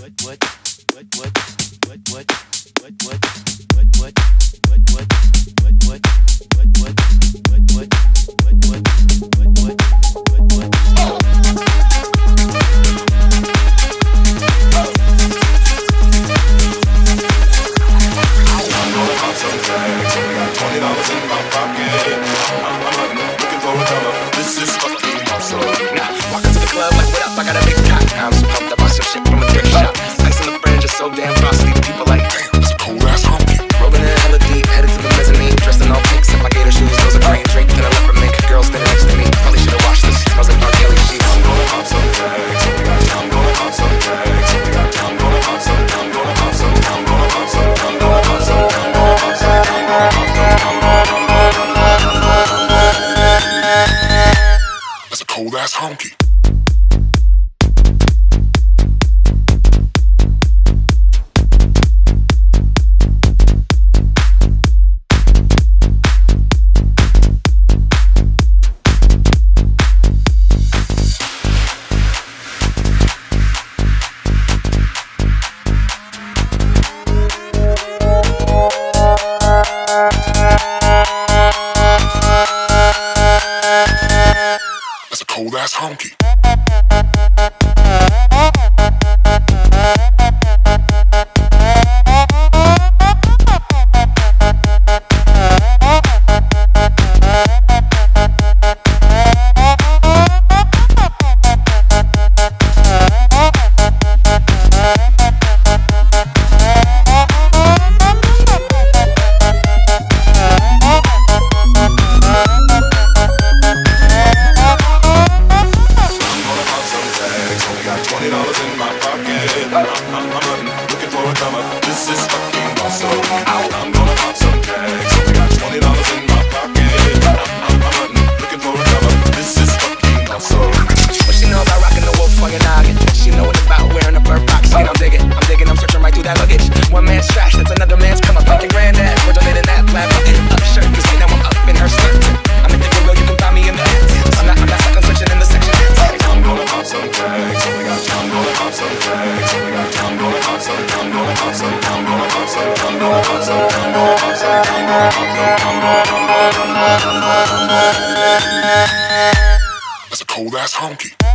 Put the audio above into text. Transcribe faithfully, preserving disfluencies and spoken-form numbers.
Cold ass honky. That's a cold ass honky. twenty dollars in my pocket. I'm, I'm, I'm hunting, looking for a come up. This is fucking awesome. I'm gonna pop some tags. I got twenty dollars in my pocket. I'm, I'm, I'm hunting, looking for a come up. This is fucking awesome. What she know about rocking the wolf on your noggin? She know what about wearing a bird box. And I'm digging, I'm digging, I'm searching right through that luggage. One man's trash, that's another man's come up. Your granddad, we're donating that plaid button up shirt. Cause right now I'm up in her skirt. I'm at the Goodwill, you can buy me in the ads. I'm not, I'm not stuck on searching in the section. I'm gonna pop some tags. Oh my gosh, I'm gonna pop some tags. Oh my gosh, I'm gonna pop some. I'm gonna pop some. I'm gonna pop some. I'm gonna pop some. I'm gonna pop some. I'm gonna pop some. I'm gonna pop some. That's a cold ass honky.